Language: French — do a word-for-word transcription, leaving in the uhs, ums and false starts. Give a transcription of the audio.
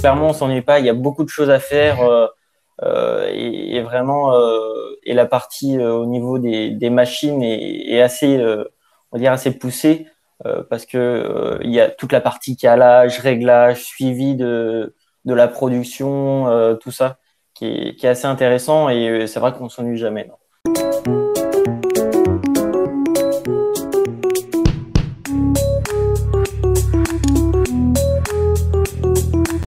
clairement, on s'ennuie pas. Il y a beaucoup de choses à faire euh, euh, et, et vraiment, euh, et la partie euh, au niveau des, des machines est, est assez, euh, on va dire assez poussée euh, parce que euh, il y a toute la partie calage, réglage, suivi de de la production, euh, tout ça qui est, qui est assez intéressant et euh, c'est vrai qu'on s'ennuie jamais, non.